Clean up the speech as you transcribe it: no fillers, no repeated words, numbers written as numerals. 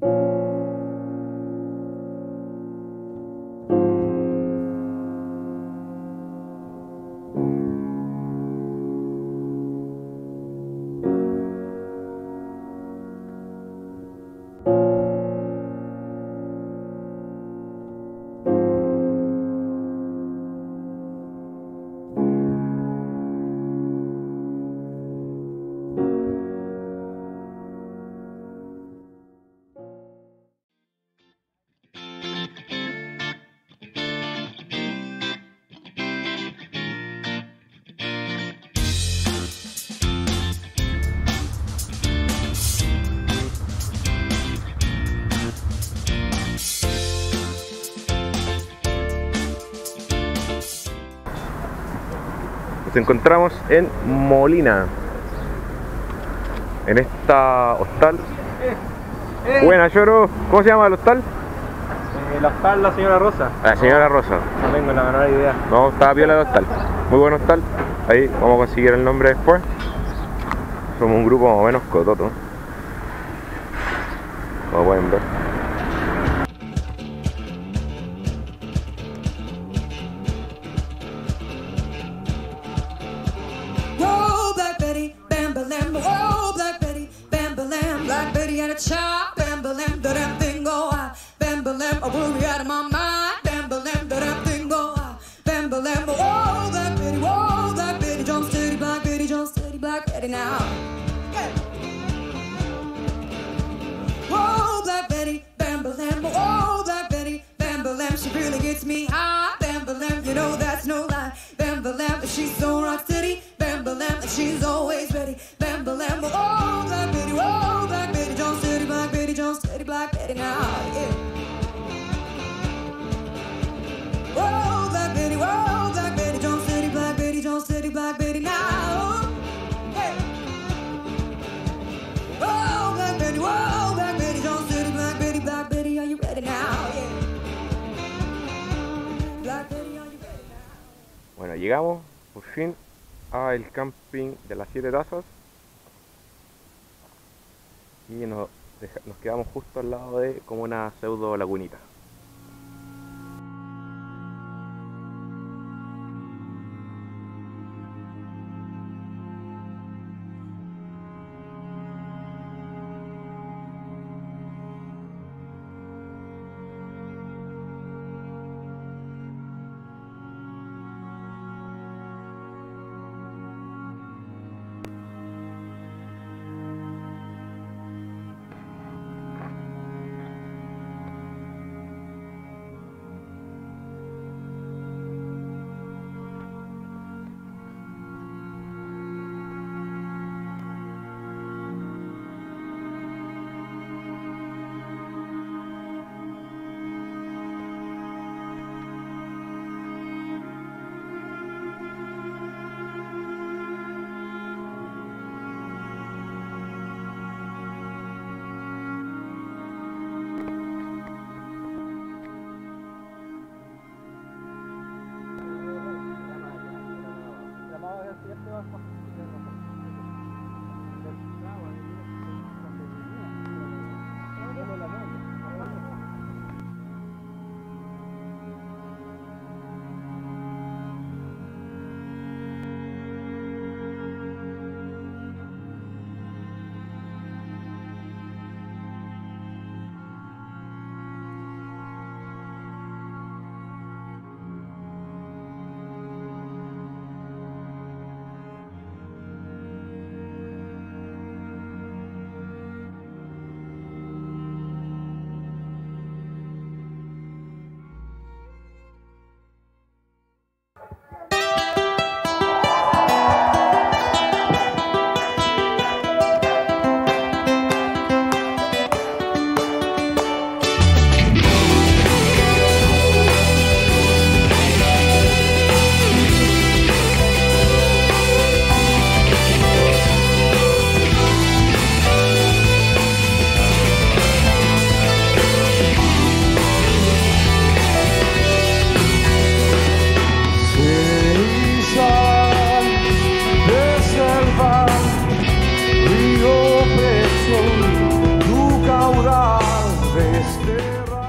Nos encontramos en Molina, en esta hostal. Buena, Lloro. ¿Cómo se llama el hostal? El hostal La Señora Rosa. La Señora Rosa. No tengo la menor idea. No, estaba piola el hostal. Muy buen hostal. Ahí vamos a conseguir el nombre después. Somos un grupo más o menos cototo, como pueden ver. Chop, bam, bam, da damn thing go ah, bam, bam, I worry out of my mind, bam, bam, da damn thing go ah, bam, bam, whoa, Black Betty, jump steady, Black Betty, jump steady, Black Betty now. Yeah. Whoa, Black Betty, bam, bam, whoa, Black Betty, bam, bam, she really gets me high, bam, bam, you know that's no lie, bam, bam, she's so rock steady, bam, bam, and she's always ready, bam, bam, whoa, Black Betty, whoa, Black Betty, jump steady, Black Betty, jump steady, Black Betty now, yeah. Whoa, Black Betty, jump steady, Black Betty, jump steady, Black Betty now, hey. Whoa, Black Betty, jump steady, Black Betty, are you ready now, yeah. Black Betty, are you ready now? Bueno, llegamos por fin al camping de las 7 Tazas y nos quedamos justo al lado de como una pseudo lagunita. tierra.